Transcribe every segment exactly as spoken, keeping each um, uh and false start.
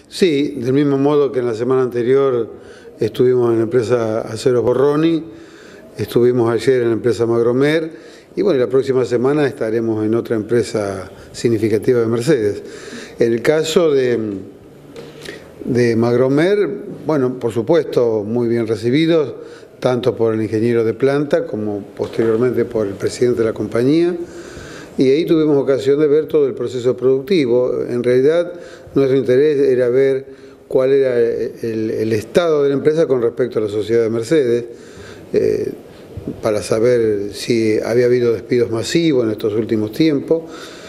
Sí, del mismo modo que en la semana anterior estuvimos en la empresa Aceros Borroni, estuvimos ayer en la empresa Magromer y bueno, la próxima semana estaremos en otra empresa significativa de Mercedes. En el caso de, de Magromer, bueno, por supuesto, muy bien recibidos, tanto por el ingeniero de planta como posteriormente por el presidente de la compañía. Y ahí tuvimos ocasión de ver todo el proceso productivo. En realidad, nuestro interés era ver cuál era el, el estado de la empresa con respecto a la sociedad de Mercedes, eh, para saber si había habido despidos masivos en estos últimos tiempos.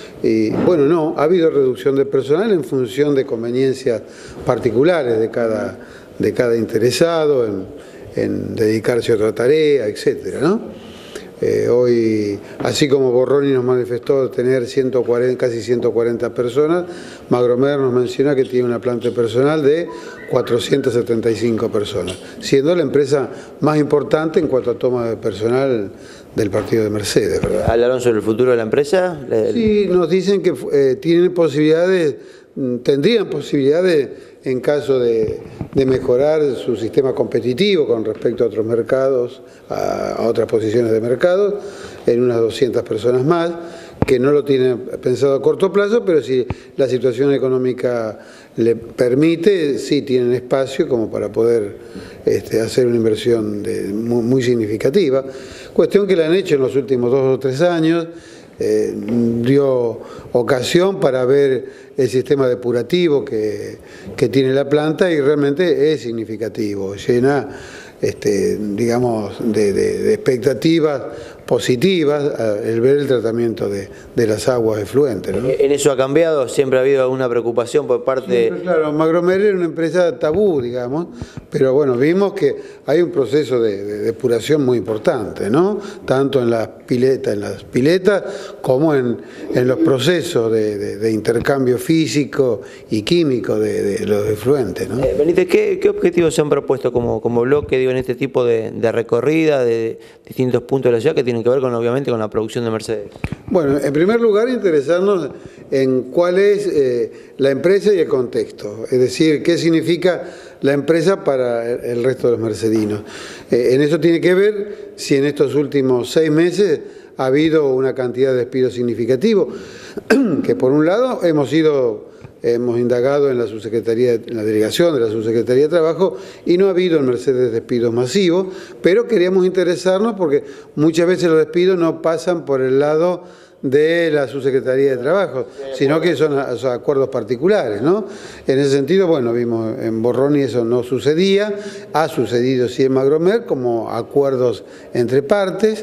Y bueno, no, ha habido reducción de personal en función de conveniencias particulares de cada, de cada interesado en, en dedicarse a otra tarea, etcétera, ¿no? Eh, hoy, así como Borroni nos manifestó tener ciento cuarenta, casi ciento cuarenta personas, Magromer nos menciona que tiene una planta personal de cuatrocientas setenta y cinco personas, siendo la empresa más importante en cuanto a toma de personal del partido de Mercedes, ¿verdad? ¿Hablaron sobre el futuro de la empresa? Sí, nos dicen que eh, tienen posibilidades, tendrían posibilidades en caso de, de mejorar su sistema competitivo con respecto a otros mercados, a, a otras posiciones de mercado, en unas doscientas personas más, que no lo tienen pensado a corto plazo, pero si la situación económica le permite, sí tienen espacio como para poder este, hacer una inversión de, muy, muy significativa. Cuestión que la han hecho en los últimos dos o tres años. Eh, dio ocasión para ver el sistema depurativo que, que tiene la planta y realmente es significativo, llena este, digamos de, de, de expectativas positivas el ver el tratamiento de, de las aguas efluentes, ¿no? ¿En eso ha cambiado? ¿Siempre ha habido alguna preocupación por parte de...? Siempre, claro, Magromer era una empresa tabú, digamos, pero bueno, vimos que hay un proceso de, de depuración muy importante, ¿no? Tanto en las piletas, en las piletas como en, en los procesos de, de, de intercambio físico y químico de, de los efluentes, ¿no? Eh, Benítez, ¿qué, ¿qué objetivos se han propuesto como, como bloque, digo, en este tipo de, de recorrida de distintos puntos de la ciudad que tienen que ver con, obviamente, con la producción de Mercedes? Bueno, en primer lugar, interesarnos en cuál es eh, la empresa y el contexto, es decir, qué significa la empresa para el resto de los mercedinos. Eh, en eso tiene que ver si en estos últimos seis meses ha habido una cantidad de despidos significativos, que por un lado hemos ido... Hemos indagado en la subsecretaría, en la delegación de la subsecretaría de Trabajo y no ha habido en Mercedes despidos masivos, pero queríamos interesarnos porque muchas veces los despidos no pasan por el lado de la subsecretaría de Trabajo, sino que son, son acuerdos particulares, ¿no? En ese sentido, bueno, vimos en Borroni eso no sucedía, ha sucedido sí en Magromer como acuerdos entre partes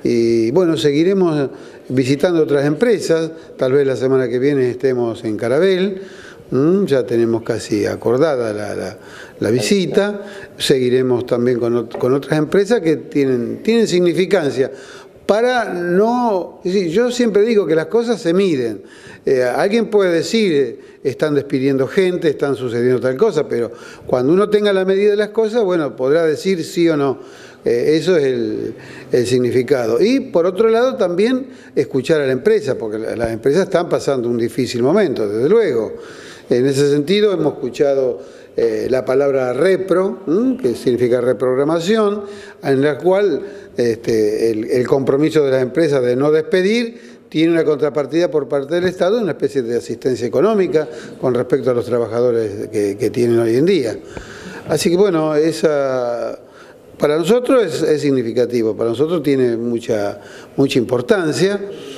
y bueno, seguiremos visitando otras empresas, tal vez la semana que viene estemos en Carabel, ¿m? Ya tenemos casi acordada la, la, la visita, seguiremos también con, con otras empresas que tienen, tienen significancia. Para no, yo siempre digo que las cosas se miden. Eh, alguien puede decir, están despidiendo gente, están sucediendo tal cosa, pero cuando uno tenga la medida de las cosas, bueno, podrá decir sí o no. Eh, eso es el, el significado. Y por otro lado también escuchar a la empresa, porque las empresas están pasando un difícil momento, desde luego. En ese sentido hemos escuchado eh, la palabra repro, ¿m? que significa reprogramación, en la cual este, el, el compromiso de las empresas de no despedir tiene una contrapartida por parte del Estado, una especie de asistencia económica con respecto a los trabajadores que, que tienen hoy en día. Así que bueno, esa... Para nosotros es, es significativo, para nosotros tiene mucha, mucha importancia,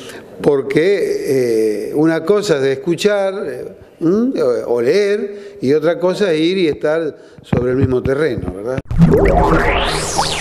porque eh, una cosa es de escuchar eh, o leer y otra cosa es ir y estar sobre el mismo terreno, ¿verdad?